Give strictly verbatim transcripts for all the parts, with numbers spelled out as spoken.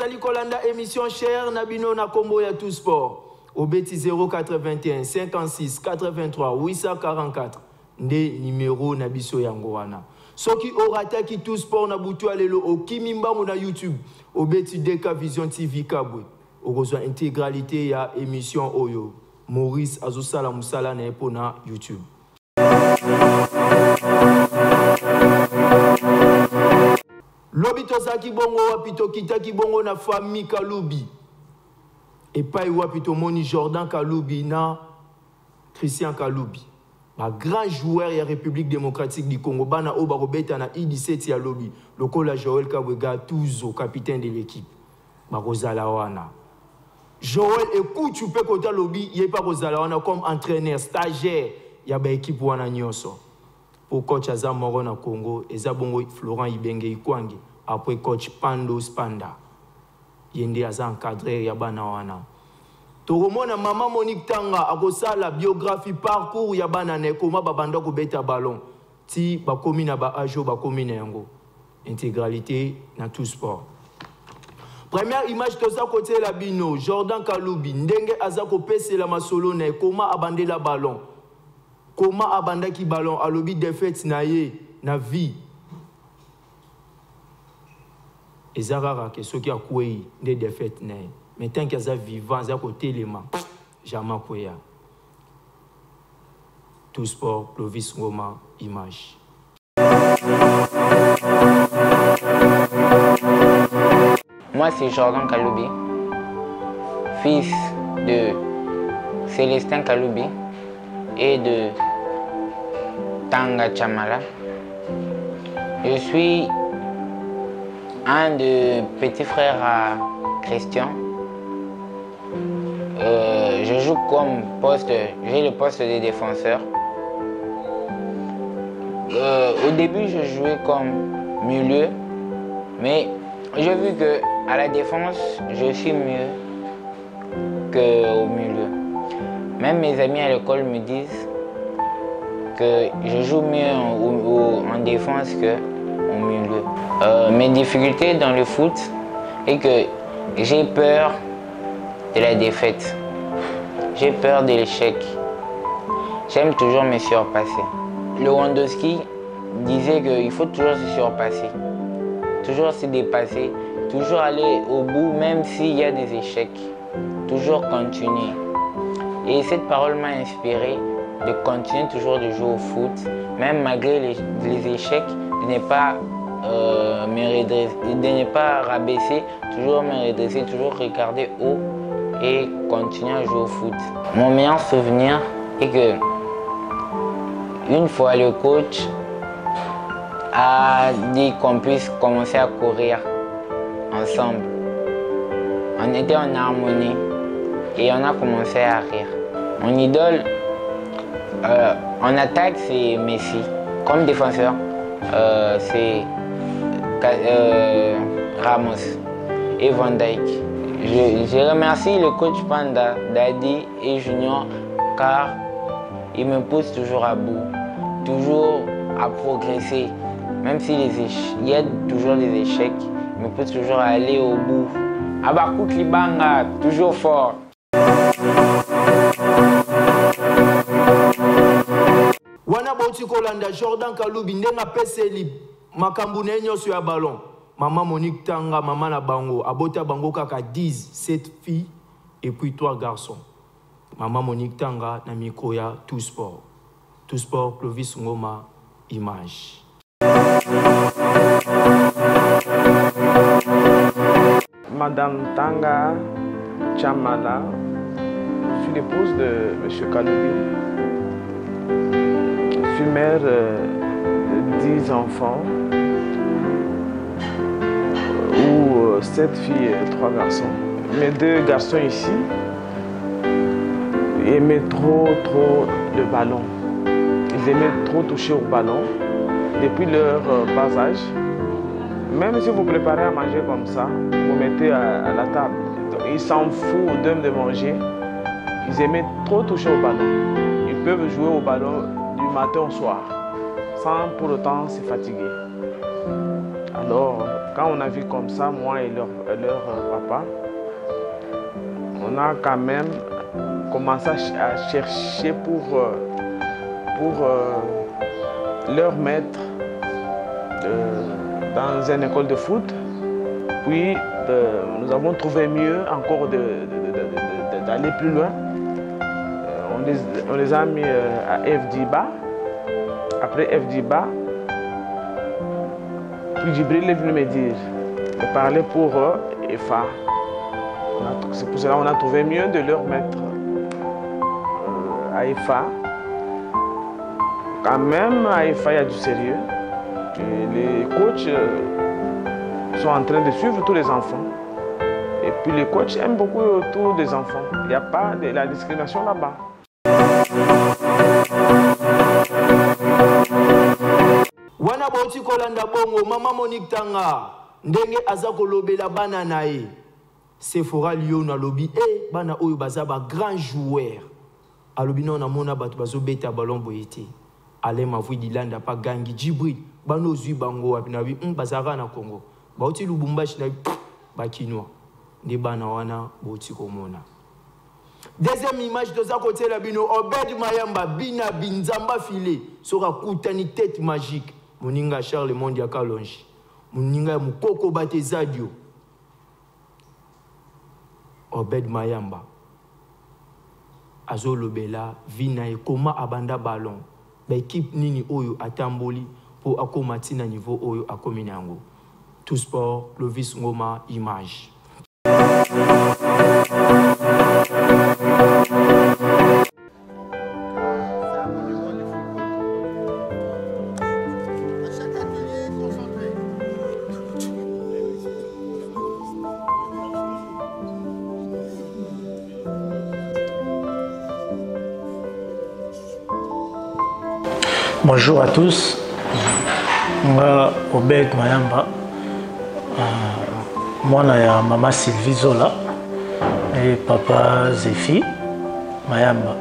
Bozali Kolanda émission chère Nabino na combo ya tout sport. Au bêti zéro quatre-vingt-un cinquante-six quatre-vingt-trois huit cent quarante-quatre. Nde numéro Nabiso Yangoana. Soki orata qui tout sport na butu alelo au Kimimba na YouTube. Au bêti D K Vision T V Kabwe. Au besoin intégralité ya émission Oyo. Maurice Azosala Musala na epo na YouTube. Lobi tozaki bongo wapito kitaki bongo na famille Kaloubi. Et pas wapito moni Jordan Kaloubi na Christian Kaloubi. Un grand joueur de la République démocratique du Congo. Bana Oba Robeta na I dix-sept ya lobby. Lokola Joël Kabwega Touzo, capitaine de l'équipe. Barozalawana. Joël écoute tu peux côté lobby, il est pas Rozalawana comme entraîneur, stagiaire. Il y a une équipe wana nyoso. Pour coach Azam Moro na Congo, Ezabongo Florent Ibenge Ikwangi. Après coach Pando Spanda. Yende Azam encadré Yabana wana. Toromona maman Monique Tanga a la biographie parcours Yabana ne koma babanda ko beta ballon. Ti ba komi na ba ajo ba komi na yango. Intégralité na tout sport. Première image toza côté la bino Jordan Kaloubi ndenge azako pese la masolo ne koma abande la ballon. Comment abanda ki ballon à lobby défaite na ye na vie. Ezarara que ceux qui a coué des défaites na. Mais tant qu'ils sont vivants, ils ont côté les mains. Jamais coué. Tout sport, Clovis Ngoma, image. Moi c'est Jordan Kaloubi, fils de Célestin Kaloubi et de Tanga Chamala. Je suis un des petits frères à Christian. Euh, je joue comme poste, j'ai le poste de défenseur. Euh, au début, je jouais comme milieu, mais j'ai vu que à la défense, je suis mieux qu'au milieu. Même mes amis à l'école me disent que je joue mieux en, en défense qu'au milieu. Euh, mes difficultés dans le foot est que j'ai peur de la défaite. J'ai peur de l'échec. J'aime toujours me surpasser. Lewandowski disait qu'il faut toujours se surpasser, toujours se dépasser, toujours aller au bout même s'il y a des échecs, toujours continuer. Et cette parole m'a inspiré de continuer toujours de jouer au foot, même malgré les, les échecs, de ne pas euh, me redresser, de ne pas rabaisser, toujours me redresser, toujours regarder haut et continuer à jouer au foot. Mon meilleur souvenir est que une fois le coach a dit qu'on puisse commencer à courir ensemble. On était en harmonie et on a commencé à rire. Mon idole euh, en attaque c'est Messi. Comme défenseur euh, c'est euh, Ramos et Van Dijk. Je, je remercie le coach Panda, Daddy et Junior car ils me poussent toujours à bout, toujours à progresser. Même s'il y a toujours des échecs, ils me poussent toujours à aller au bout. Abakouk Libanga, toujours fort. Wana Bauti Kolanda, Jordan Kaloubi, ndenga peseli, makambu nenyo sur ya ballon. Maman Monique Tanga, maman na bango, abota bango kaka dix, sept filles et puis trois garçons. Maman Monique Tanga, na mikoya, tout sport. Tout sport, Clovis Ngoma, image. Madame Tanga Chamala, je suis l'épouse de M. Kaloubi. Je suis mère de dix enfants, ou sept filles et trois garçons. Mes deux garçons ici aimaient trop, trop le ballon. Ils aimaient trop toucher au ballon depuis leur bas âge. Même si vous préparez à manger comme ça, vous mettez à, à la table. Ils s'en foutent d'eux de manger. Ils aimaient trop toucher au ballon. Ils peuvent jouer au ballon du matin au soir, sans pour autant se fatiguer. Alors, quand on a vu comme ça, moi et leur, leur papa, on a quand même commencé à chercher pour, pour leur mettre dans une école de foot. Puis nous avons trouvé mieux encore d'aller plus loin. On les, on les a mis à F D I B A. Après F D I B A, puis Djibril est venu me dire, me parler pour F A. C'est pour cela qu'on a trouvé mieux de leur mettre à F A. Quand même, à F A, il y a du sérieux. Et les coachs sont en train de suivre tous les enfants. Et puis les coachs aiment beaucoup tous les enfants. Il n'y a pas de la discrimination là-bas. Wana bauti kolanda bongo mama Monique Tanga ndenge azako lobela bana nae Sephora Lyon na lobi e bana oyo baza ba grand joueur alobi non na mona bato bazo beta ballon boyete ale mavui dilanda pa gangi Djibril bano zui bango wapi na bi um bazaka na Congo bauti Lubumbashi na ba kinwa ndi bana wana bauti komona. Deuxième image de ça côté la bino Obed Mayamba bina binzamba filé sera kutani tête magique moninga Charles Mondi akalonji moninga mukoko batezadio Obed Mayamba azolobela vina e koma abanda ballon ba équipe nini oyo atamboli pour akoma tina niveau oyo akomi nango. Tout sport Clovis Ngoma image. Bonjour à tous, moi Obed Mayamba, euh, moi na maman Sylvie Zola et papa Zéfi Mayamba.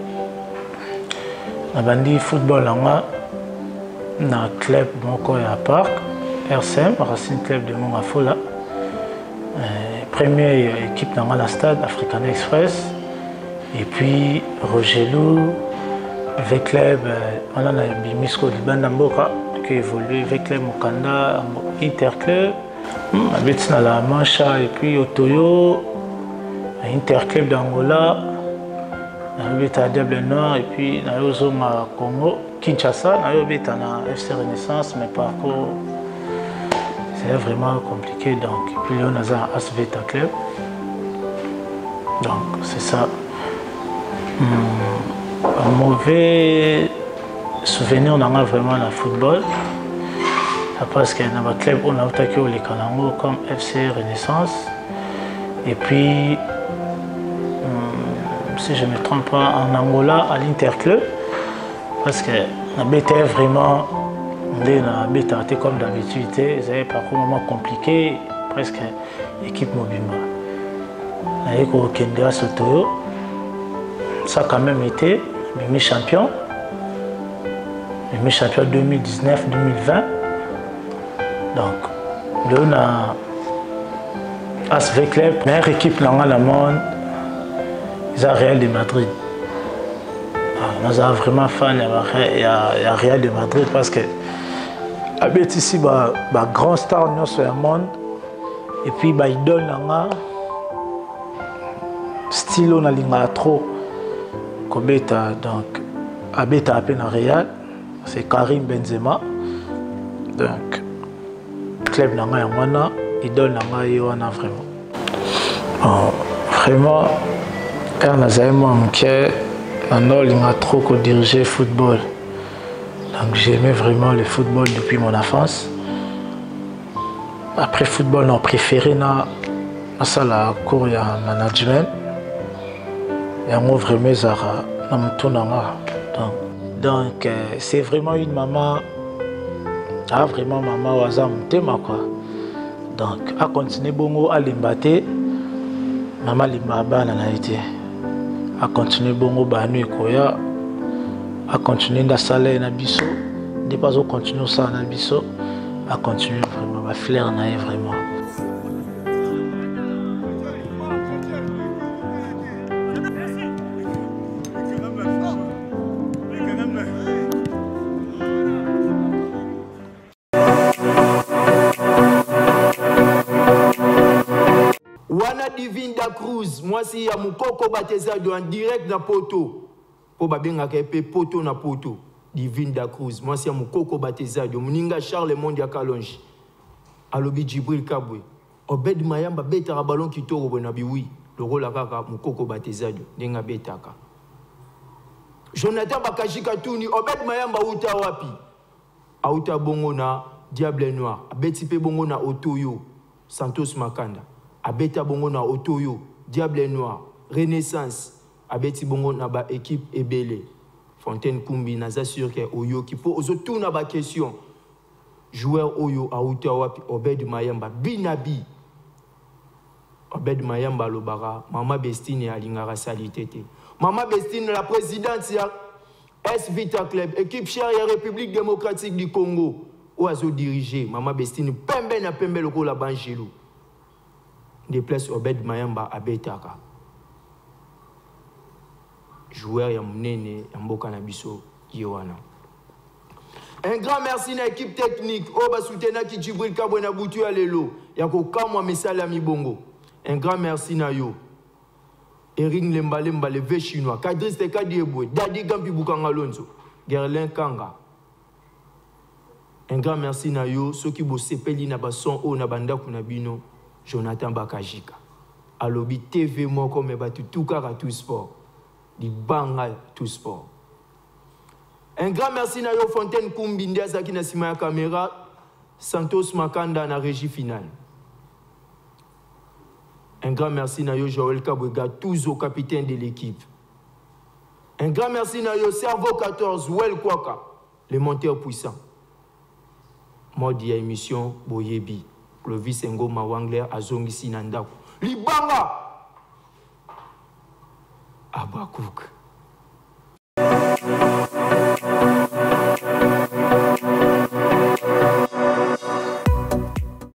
Na bandi football nga na club moko ya parc R C M Racine Club de Mongafola. Euh, première équipe dans la stade African Express et puis Rogelou. Avec club, on a Bimisco Liban Mboka qui évolue avec club Mokanda, Interclub, avec la Mancha et puis Otoyo, Interclub d'Angola, avec la Diable Noir et puis Nayozoma Congo, Kinshasa, avec la F C Renaissance, mais par contre c'est vraiment compliqué donc. Et puis on a un Asveta Club, donc c'est ça. Hum. Un mauvais souvenir, on a vraiment le football. Parce qu'il y a un club, on a attaqué les Kalango comme F C Renaissance. Et puis, hum, si je ne me trompe pas, en Angola, à l'Interclub. Parce que la B T F vraiment, la B T A comme d'habitude, c'est parcours un moment compliqué, presque équipe Mobimba. Avec Okendra Sotoyo, ça a quand même été Mimi champion, Mimi champion deux mille dix-neuf deux mille vingt. Donc, là, on a Asv Club, la meilleure équipe dans le monde, ils ont Real de Madrid. Nous sommes vraiment fans de Real de Madrid parce que avec ici, un grand star dans le monde, et puis il donne un style on a trop. Kobeta, donc, Abeta à peine à Real, c'est Karim Benzema. Donc, club Nanga Yamana, idole Nanga Yoana vraiment. Bon, vraiment, quand on a manqué, on a trop dirigé le football. Donc, j'aimais vraiment le football depuis mon enfance. Après football, on préféré na la cour de management. Et on vraiment Zara donc, donc euh, c'est vraiment une maman, ah vraiment maman waza mutema quoi. Donc à continuer bongo à l'imbaté, maman limbaba na été, à continuer bongo banu koya, à continuer dans salle na biso, ne pas au continuer ça na biso, à continuer vraiment, ma flair naïe vraiment. Wana Divine da Cruz, moi si ya mukoko batezado en direct na poto. Po babenga kepe poto na poto. Divine da Cruz, moi si ya mukoko batezado. Muninga Charles Monde ya Kalonji. Alobi Djibril Kabwe. Obed Mayamba beta balon kitoro bona biwi. Loro la kaka mukoko batezado. Nenga betaka. Jonathan Bakajika Tuni, Obed Mayamba uta wapi? Auta bongo na Diable Noir. Abeti pe bongo na Otoyo. Santos Makanda. Abeta bongo na Otoyo, Diable Noir, Renaissance, abeti bongo na ba équipe Ebele, Fontaine Kumbi, naza sûr que Oyo qui peut autour na ba question. Joueur Oyo a Outa wapi, Obed Mayamba, Binabi. Obed Mayamba Lobara, Mama Bestine a Lingara Salitete. Mama Bestine, la présidente ya S Vita Club, équipe chère ya République démocratique du Congo, où a dirigé, Mama Bestine, Pembe na Pembe loko la Banjelo. Des places Obed Mayamba à Betaka. Joueur Yamunene, Yamboka Nabiso, Yowana. Un grand merci à l'équipe technique. Oba soutena ki Djibril Kabwe na Boutu Alelo. Yako Kamwa Mesala Mibongo. Un grand merci à yo. Erin Lembalemba, le V chinois. Kadris Tekadiebwe. Dadi Gampi Bukanga Lonzo. Gerlin Kanga. Un grand merci à yo. Ceux qui bossent Peli na Basson O na Banda Kunabino. Jonathan Bakajika. Alobi T V moi comme batu tout car à tout sport. Di banga tout sport. Un grand merci à yo Fontaine Kumbi Ndiazaki na sima ya caméra. Santos Makanda na régie finale. Un grand merci à yo Joël Kabwega, tous au capitaine de l'équipe. Un grand merci à yo Cerveau quatorze, Well Kwaka, les monteurs puissants. Mode ya émission Boyebi. Clovis Ngoma Wangler Azongi Sinandako. Libanga Abakouk.